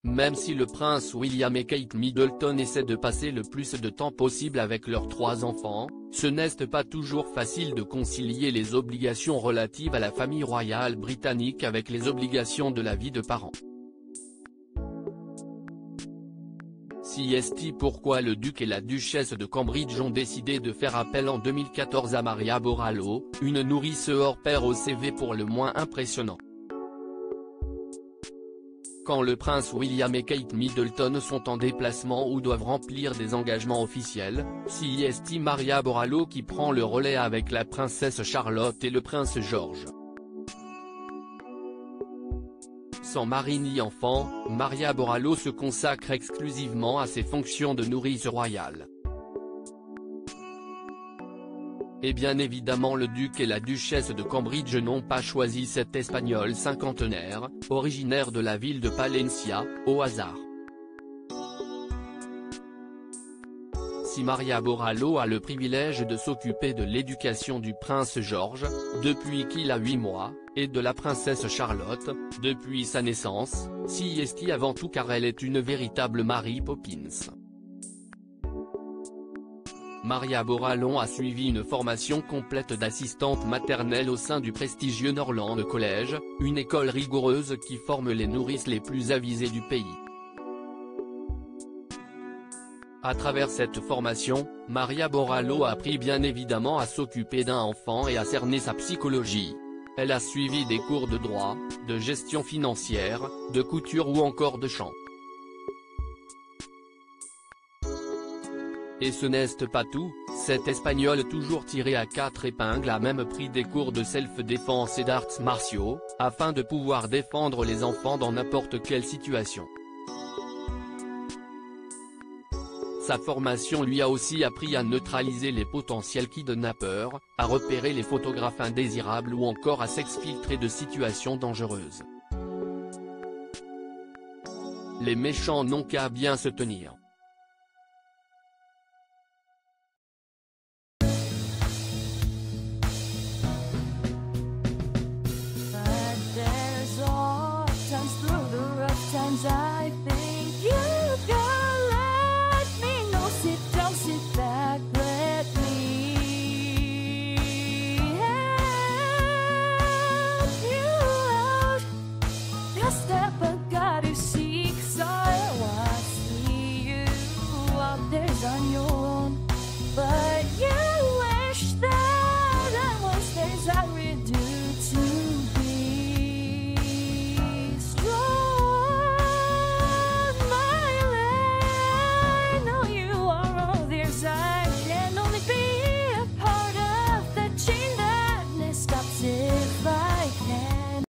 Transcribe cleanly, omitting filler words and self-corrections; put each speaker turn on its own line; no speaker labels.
Même si le prince William et Kate Middleton essaient de passer le plus de temps possible avec leurs 3 enfants, ce n'est pas toujours facile de concilier les obligations relatives à la famille royale britannique avec les obligations de la vie de parents. CST Pourquoi le duc et la duchesse de Cambridge ont décidé de faire appel en 2014 à Maria Borrallo, une nourrice hors pair au CV pour le moins impressionnant. Quand le prince William et Kate Middleton sont en déplacement ou doivent remplir des engagements officiels, CST Maria Borrallo qui prend le relais avec la princesse Charlotte et le prince George. Sans mari ni enfant, Maria Borrallo se consacre exclusivement à ses fonctions de nourrice royale. Et bien évidemment le duc et la duchesse de Cambridge n'ont pas choisi cet espagnol cinquantenaire, originaire de la ville de Palencia, au hasard. Si Maria Borrallo a le privilège de s'occuper de l'éducation du prince George, depuis qu'il a 8 mois, et de la princesse Charlotte, depuis sa naissance, CST avant tout car elle est une véritable Mary Poppins. Maria Borrallo a suivi une formation complète d'assistante maternelle au sein du prestigieux Norland College, une école rigoureuse qui forme les nourrices les plus avisées du pays. À travers cette formation, Maria Borrallo a appris bien évidemment à s'occuper d'un enfant et à cerner sa psychologie. Elle a suivi des cours de droit, de gestion financière, de couture ou encore de chant. Et ce n'est pas tout, cet Espagnol toujours tiré à 4 épingles a même pris des cours de self-défense et d'arts martiaux, afin de pouvoir défendre les enfants dans n'importe quelle situation. Sa formation lui a aussi appris à neutraliser les potentiels kidnappeurs, à repérer les photographes indésirables ou encore à s'exfiltrer de situations dangereuses. Les méchants n'ont qu'à bien se tenir.